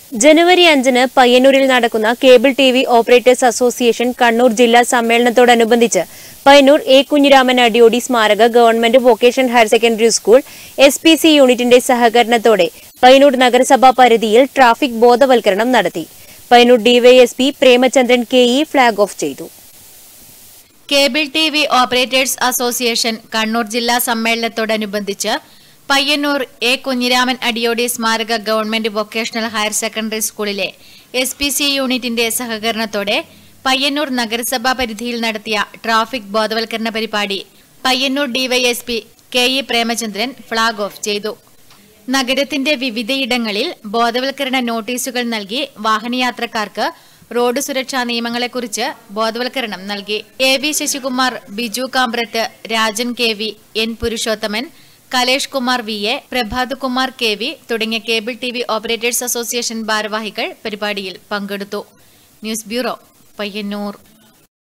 ജനുവരി 5-ന് പയ്യന്നൂരിൽ നടക്കുന്ന cable TV operators association Kannur ജില്ലാ സമ്മേളനത്തോടനുബന്ധിച്ച് പയ്യന്നൂർ എ കുഞ്ഞിരാമൻ അടിയോടി സ്മാരക government vocational higher secondary school SPC യൂണിറ്റിന്റെ സഹകരണത്തോടെ പയ്യന്നൂർ നഗരസഭാ പരിധിയിൽ ട്രാഫിക് ബോധവൽക്കരണം നടത്തി. Payyanur DYSP Premachandran KE flag off ചെയ്തു. Cable TV operators association Kannur ജില്ലാ സമ്മേളനത്തോടനുബന്ധിച്ച് പയ്യന്നൂർ എ കുഞ്ഞിരാമൻ അടിയോടി സ്മാരക ഗവൺമെന്റ് വൊക്കേഷണൽ ഹയർ സെക്കൻഡറി സ്കൂളിലെ SPC യൂണിറ്റിന്റെ സഹകരണത്തോടെ പയ്യന്നൂർ നഗരസഭാ പരിധിയിൽ നടത്തിയ ട്രാഫിക് ബോധവൽക്കരണ പരിപാടി Payyanur DYSP KE Premachandran flag off ചെയ്തു. നഗരത്തിന്റെ വിവിധയിടങ്ങളിൽ ബോധവൽക്കരണ നോട്ടീസുകൾ നൽകി വാഹനയാത്രക്കാർക്ക് റോഡ് സുരക്ഷാ നിയമങ്ങളെക്കുറിച്ച് ബോധവൽക്കരണം നൽകി. AV Sasikumar, Biju Kambrath, Rajan KV, N Purushothaman, Kalesh Kumar VA, Prabhat Kumar KV തുടങ്ങിയ കേബിൾ ടിവി ഓപ്പറേറ്റേഴ്സ് അസോസിയേഷൻ ഭാരവാഹികൾ പരിപാടിയിൽ പങ്കെടുത്തു. News bureau, Payyanur.